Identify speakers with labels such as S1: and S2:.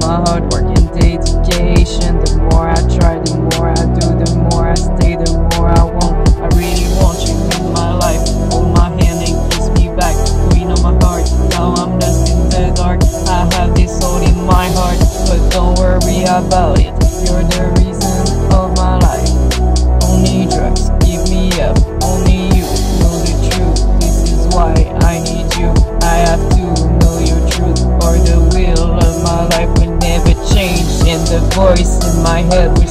S1: my hard work and dedication. The more I try, the more I do, the more I stay, the more I want. I really want you in my life. Hold my hand and kiss me back. Queen of my heart, now I'm lost in the dark. I have this soul in my heart, but don't worry about it. You're the reason of my life. Only drugs give me up. Only you know the truth. This is why I need you. I have to know your truth, or the will of my life will never change, and the voice in my head will